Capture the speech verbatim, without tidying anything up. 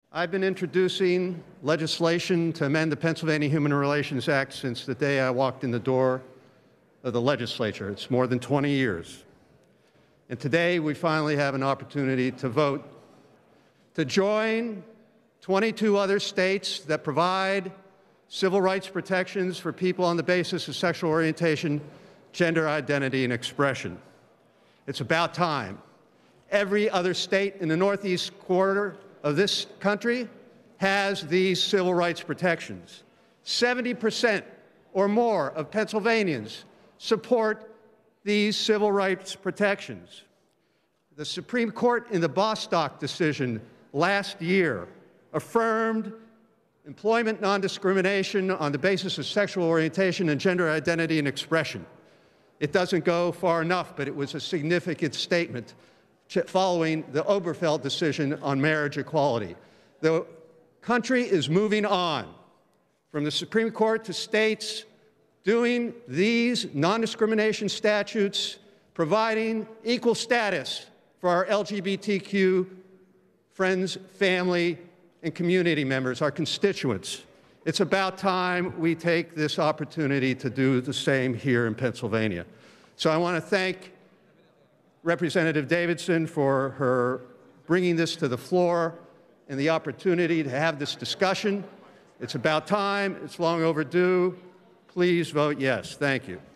I've been introducing legislation to amend the Pennsylvania Human Relations Act since the day I walked in the door of the legislature. It's more than twenty years. And today we finally have an opportunity to vote to join twenty-two other states that provide civil rights protections for people on the basis of sexual orientation, gender identity, and expression. It's about time. Every other state in the northeast quarter of this country has these civil rights protections. seventy percent or more of Pennsylvanians support these civil rights protections. The Supreme Court in the Bostock decision last year affirmed employment non-discrimination on the basis of sexual orientation and gender identity and expression. It doesn't go far enough, but it was a significant statement following the Obergefell decision on marriage equality. The country is moving on from the Supreme Court to states doing these non-discrimination statutes, providing equal status for our L G B T Q friends, family, and community members, our constituents. It's about time we take this opportunity to do the same here in Pennsylvania. So I want to thank Representative Davidson for her bringing this to the floor and the opportunity to have this discussion. It's about time. It's long overdue. Please vote yes. Thank you.